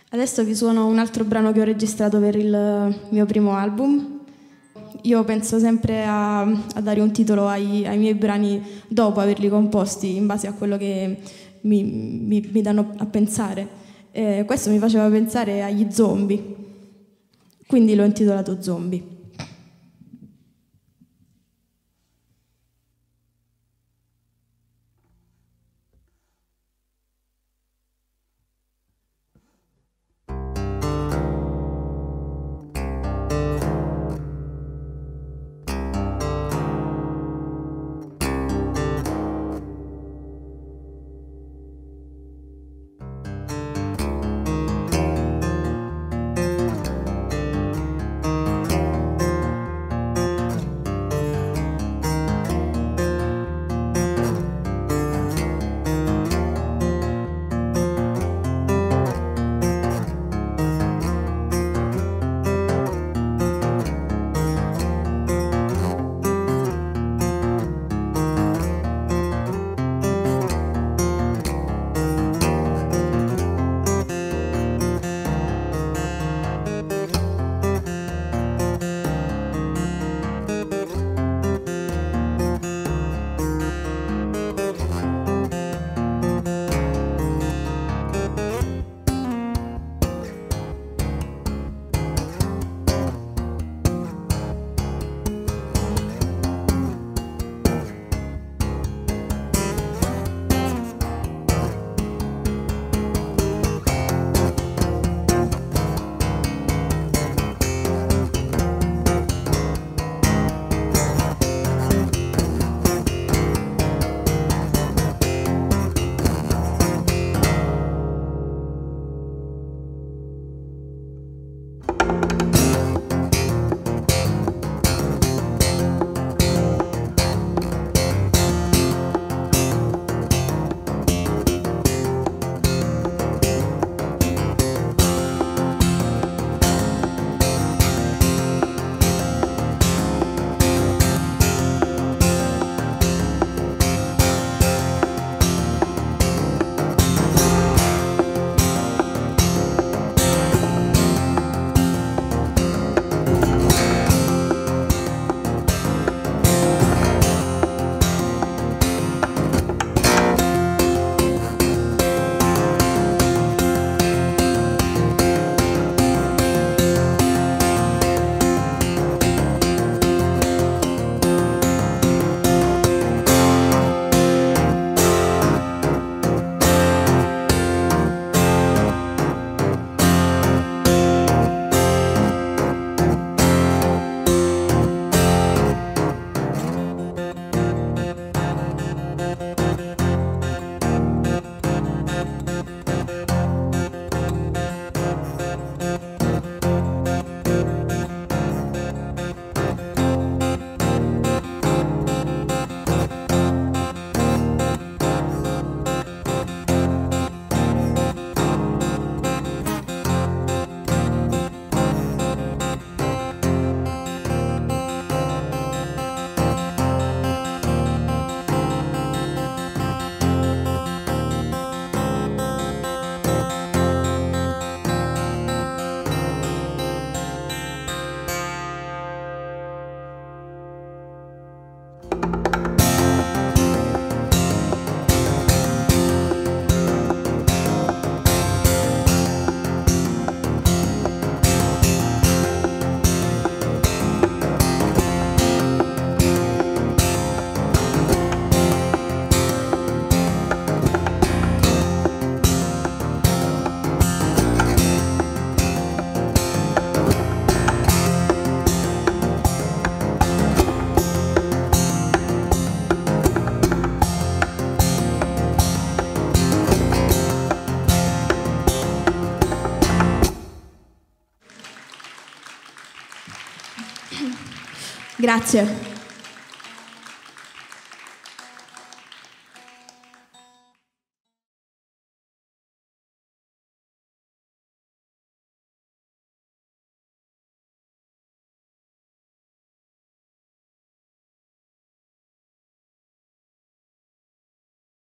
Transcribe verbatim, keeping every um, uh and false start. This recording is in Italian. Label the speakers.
Speaker 1: Adesso vi suono un altro brano che ho registrato per il mio primo album. Io penso sempre a, a dare un titolo ai, ai miei brani dopo averli composti, in base a quello che mi, mi, mi danno a pensare. Eh, questo mi faceva pensare agli zombie, quindi l'ho intitolato Zombie. Grazie.